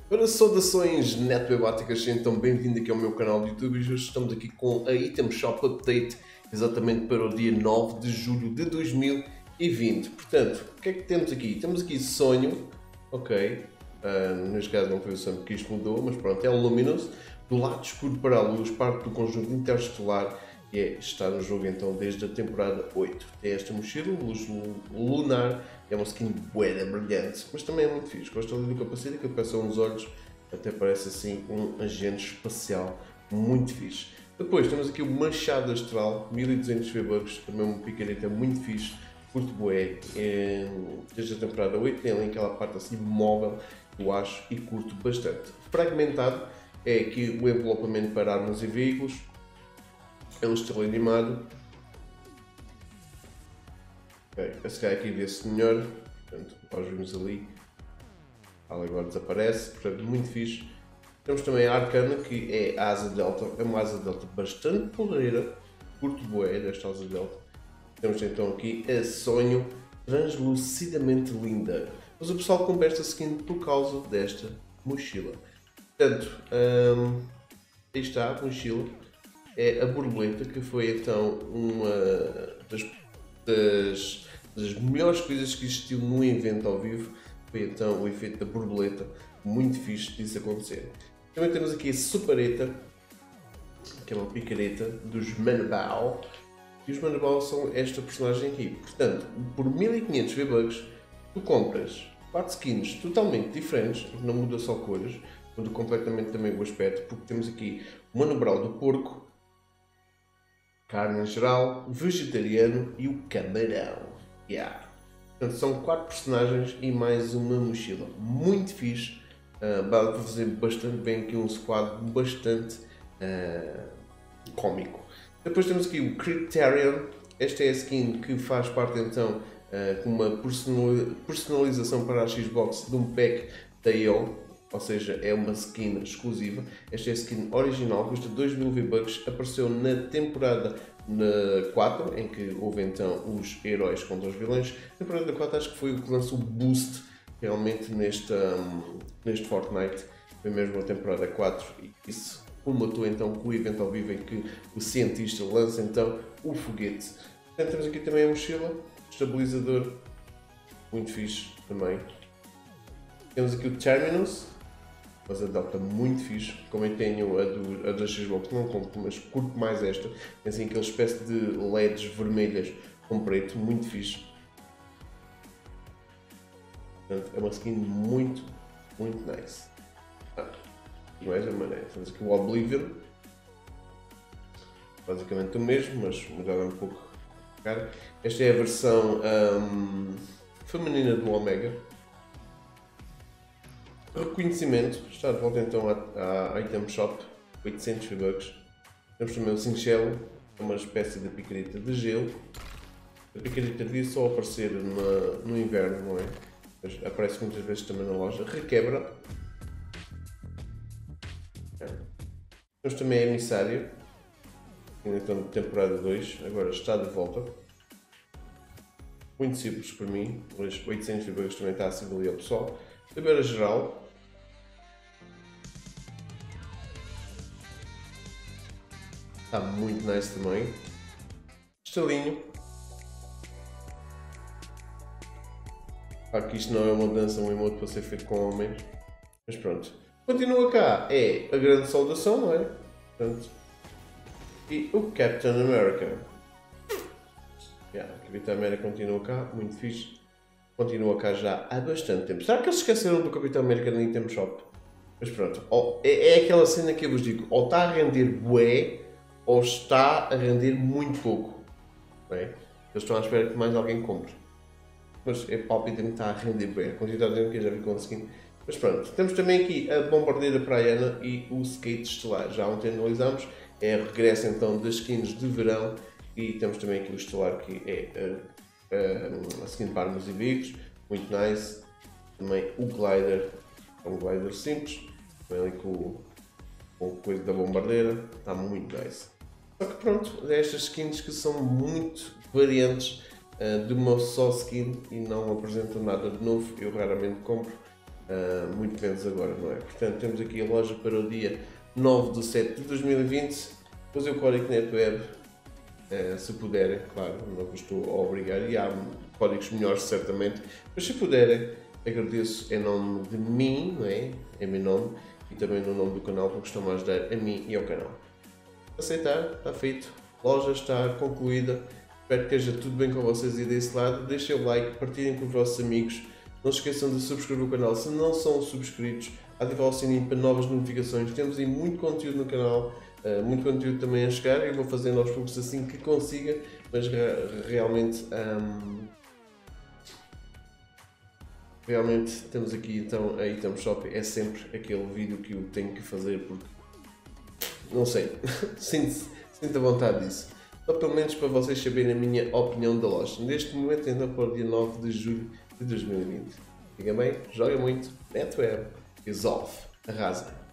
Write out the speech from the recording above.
Ora, saudações netwebáticas, então bem-vindo aqui ao meu canal de YouTube. Hoje estamos aqui com a Item Shop Update, exatamente para o dia 9 de julho de 2020. Portanto, o que é que temos aqui? Temos aqui Sonho, ok, neste caso não foi o Sonho que isto mudou, mas pronto, é o Luminous, do lado escuro para a luz, parte do conjunto interestelar, e está no jogo então desde a temporada 8. Tem esta mochila, luz lunar, é uma skin bué brilhante, mas também é muito fixe. Gosto ali do capacete, que aparece uns olhos, até parece assim um agente espacial muito fixe. Depois temos aqui o Machado Astral, 1200 V-Bucks, também uma picareta muito fixe, curto bué, desde a temporada 8, tem ali aquela parte assim móvel, eu acho, e curto bastante. Fragmentado é aqui o envelopamento para armas e veículos, é um estilo animado. Ok, a sky aqui desse senhor, portanto, nós vimos ali, ela agora desaparece, portanto, muito fixe. Temos também a Arcana, que é a asa delta, é uma asa delta bastante porreira, curto bué desta asa delta. Temos então aqui a Sonho, translucidamente linda, mas o pessoal compra esta skin por causa desta mochila. Portanto, aí está a mochila, é a borboleta, que foi então uma das melhores coisas que existiu no evento ao vivo, foi então o efeito da borboleta, muito fixe disso acontecer. Também temos aqui a Supereta, que é uma picareta dos Manabao, e os Manabao são esta personagem aqui. Portanto, por 1500 V-Bucks, tu compras 4 skins totalmente diferentes, não muda só cores, muda completamente também o aspecto, porque temos aqui o Manobral do porco, carne em geral, vegetariano e o camarão. Yeah. Portanto, são 4 personagens e mais uma mochila. Muito fixe. Dá para fazer bastante bem aqui um squad bastante cómico. Depois temos aqui o Criterion. Esta é a skin que faz parte então com uma personalização para a Xbox de um pack da EO. Ou seja, é uma skin exclusiva. Esta é a skin original, custa 2000 V-Bucks, apareceu na temporada 4, em que houve então os heróis contra os vilões. Na temporada 4 acho que foi o que lançou o boost realmente neste Fortnite, foi mesmo a temporada 4, e isso colmatou então com o evento ao vivo em que o cientista lança então o foguete. Portanto, temos aqui também a mochila, estabilizador, muito fixe também. Temos aqui o Terminus, mas a delta muito fixe, como eu tenho a da Xbox, não compro, mas curto mais esta, tem assim aquela espécie de LEDs vermelhas com preto, muito fixe. Portanto, é uma skin muito nice. De mais a maneira, temos aqui o Oblivion, basicamente o mesmo, mas mudava um pouco a cara. Esta é a versão feminina do Omega. Reconhecimento, está de volta então à Item Shop, 800 V-Bucks. Temos também o Cinchello, uma espécie de picareta de gelo. A picareta devia só aparecer no inverno, não é? Mas aparece muitas vezes também na loja. Requebra. Temos também a Emissário, então de temporada 2, agora está de volta. Muito simples para mim, mas 800 V-Bucks também está acessível ali ao pessoal. Tabela geral. Está muito nice também. Estalinho. Claro que isto não é uma dança, um emote para ser feito com homens. Mas pronto. Continua cá. É a grande saudação, não é? Portanto, e o Captain America. Yeah, o Capitão América continua cá. Muito fixe. Continua cá já há bastante tempo. Será que eles esqueceram do Capitão América na Item Shop? Mas pronto. É aquela cena que eu vos digo. Ou está a render bué, ou está a render muito pouco. Não é? Eles estão à espera que mais alguém compre. Mas é palpite-me que está a render bem. A quantidade de que eu já vi conseguindo. Mas pronto. Temos também aqui a Bombardeira Praiana e o Skate Estelar. Já ontem analisámos. É o regresso então das skins de verão. E temos também aqui o Estelar, que é a skin para armas e veículos. Muito nice. Também o Glider. É um glider simples. Também ali com a coisa da bombardeira. Está muito nice. Só que pronto, é estas skins que são muito variantes de uma só skin e não apresentam nada de novo. Eu raramente compro, muito menos agora, não é? Portanto, temos aqui a loja para o dia 9/7/2020. Usem o código NetWeb, se puderem, claro, não vos estou a obrigar, e há códigos melhores certamente, mas se puderem, agradeço em nome de mim, não é? Em meu nome, e também no nome do canal, porque estão a ajudar a mim e ao canal. Aceitar, está feito, a loja está concluída, espero que esteja tudo bem com vocês e desse lado, deixem o like, partilhem com os vossos amigos, não se esqueçam de subscrever o canal se não são subscritos, ativar o sininho para novas notificações, temos aí muito conteúdo no canal, muito conteúdo também a chegar, eu vou fazendo aos poucos assim que consiga, mas realmente temos aqui então a Item Shop, é sempre aquele vídeo que eu tenho que fazer porque não sei, sinto a vontade disso. Ou pelo menos para vocês saberem a minha opinião da loja. Neste momento ainda para o dia 9 de julho de 2020. Fiquem bem, joguem muito, NetWeb, resolve, arrasa.